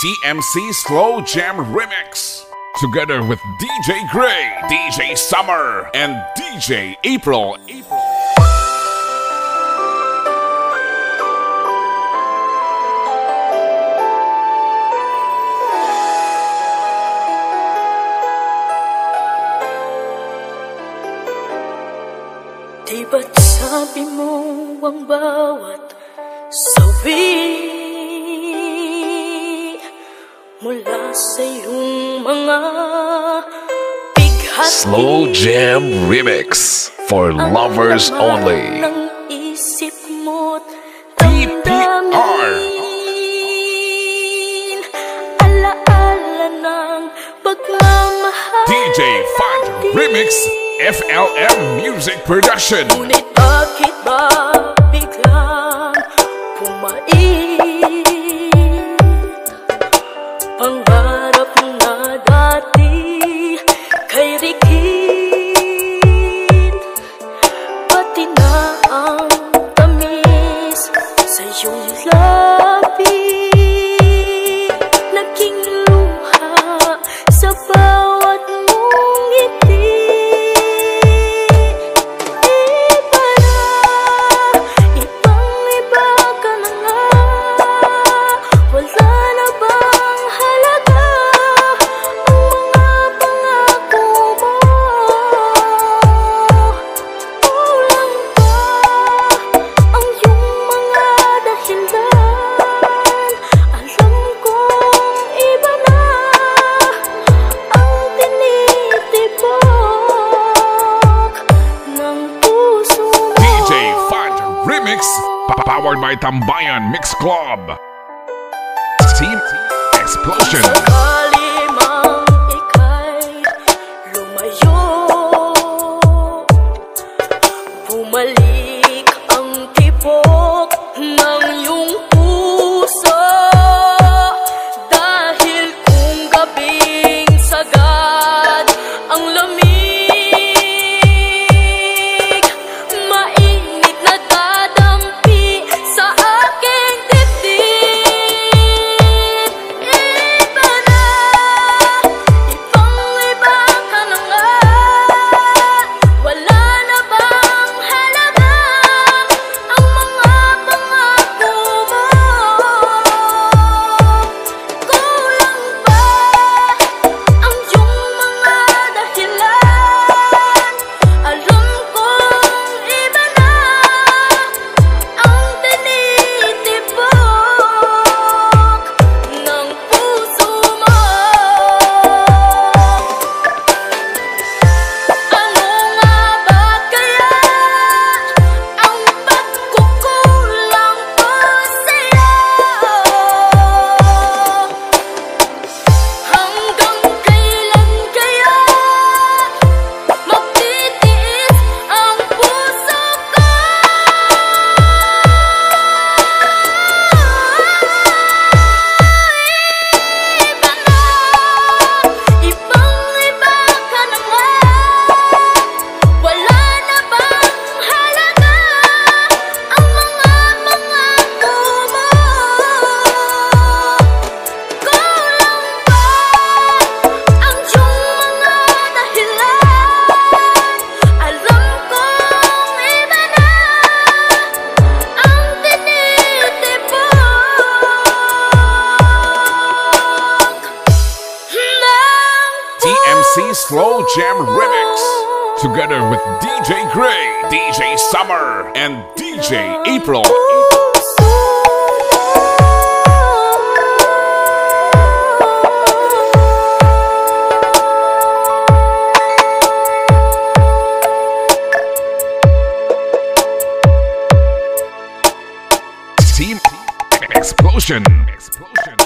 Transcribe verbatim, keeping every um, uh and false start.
T M C Slow Jam Remix. Together with D J Gray, D J Summer, and D J April. April. Di ba't sabi mo ang bawat sawi mula sa iyong mga bighati? Slow Jam Remix for lovers only. Ng isip mo't P P R. Alaala ng pagmamahal. D J Phat Remix, F L M Music Production. Ngunit bakit ba biglang pumait? Pangarap na dati kay rikit, pati na ang tamis sa iyong labi, naging luha sa bawat mong ngiti. Iba na, ibang-iba ka na nga. Wala na bang halaga ang mga pangako mo? Kulang pa ang iyong mga dahilan. Alam kong iba na ang tinitibok ng puso mo. D J Phat Remix, powered by Tambayan Mix Club. Team Explosion. Sakali mang ika'y lumayo, bumalik ang tibok ng iyong puso. Dahil kung gabing sagad ang lamig, mainit na dadampi sa aking dibdib. Iba na, ibang-iba ka na nga. Wala na bang halaga ang mga pangako mo? Kulang pa ang iyong mga dahilan. Alam kong iba na ang tinitibok ng puso mo. Ano nga ba kaya ang pagkukulang ko sa'yo? Hanggang kailan kaya magtitiis ang puso ko? Iba na, ibang-iba ka na nga. Wala na bang halaga ang mga pangako mo? Kulang pa ang iyong mga dahilan. Alam kong iba na ang tinitibok ng T M C Slow Jam Remix. Together with D J Gray, D J Summer, and D J April. puso Team Explosion. Explosion.